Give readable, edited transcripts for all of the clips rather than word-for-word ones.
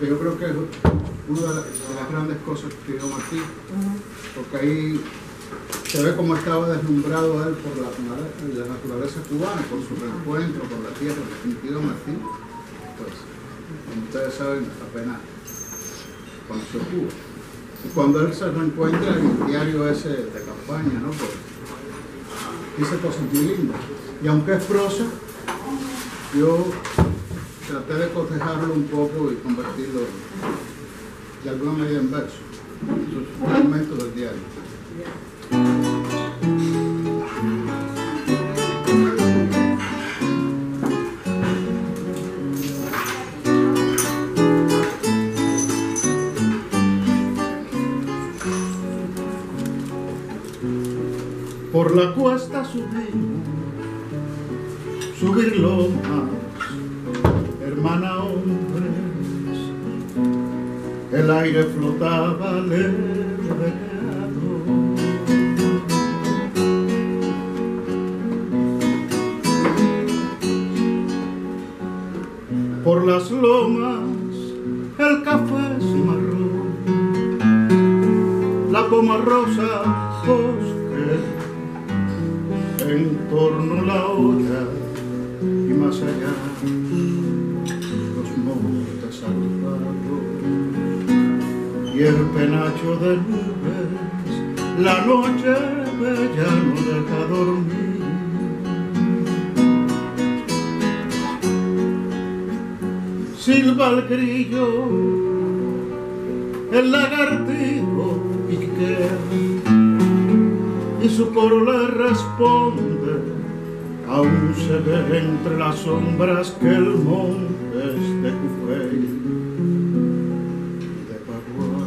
porque yo creo que es una de las grandes cosas que escribió Martí, porque ahí se ve cómo estaba deslumbrado él por la naturaleza cubana, por su reencuentro, por la tierra. Definitivo Martí, pues, como ustedes saben, apenas conoció Cuba. Y cuando él se reencuentra en el diario ese de campaña, ¿no? Pues, dice cosas muy lindas. Y aunque es prosa, yo traté de cotejarlo un poco y convertirlo de alguna medida en verso, sus fragmentos del diario. Por la cuesta subirlo más, hermana hombres, el aire flotaba levejado. Por las lomas el café es marrón, la poma rosa bosque, en torno la olla y más allá los montes alzados y el penacho de nubes, la noche bella no deja dormir. Silba el grillo, el lagartijo piquea y su coro le responde. Aún se ve entre las sombras que el monte es de Cufey y de Paguá,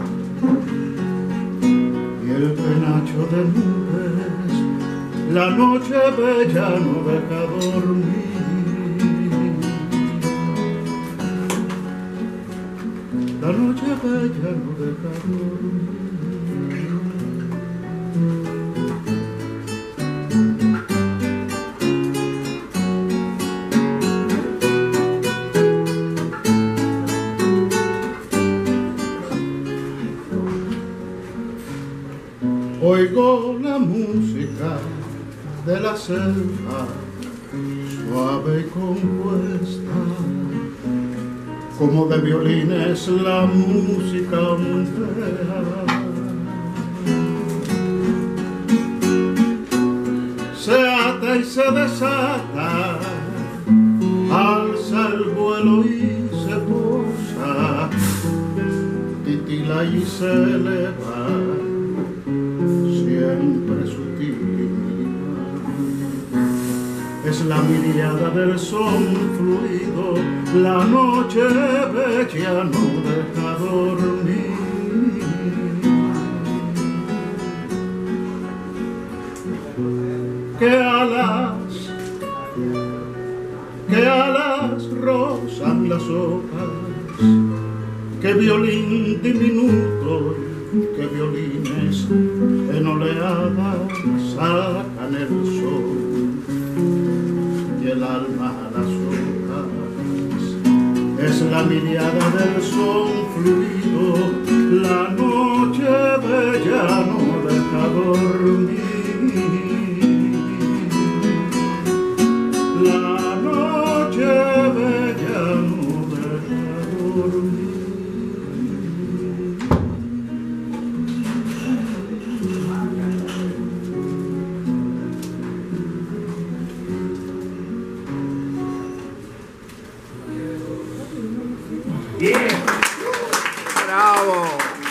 y el penacho de nubes, la noche bella no deja dormir. La noche bella no deja dormir. Oigo la música de la selva, suave y compuesta, como de violines la música ondea. Se ata y se desata, alza el vuelo y se posa, titila y se eleva, siempre sutil. Es la miriada del son fluido, la noche bella no deja dormir. Que alas rozan las hojas, que violín diminuto, que violines en oleadas sacan el sol y el alma a las hojas. Es la miriada del son fluido, la noche bella no deja dormir. La noche bella no deja dormir. Bien. Bravo.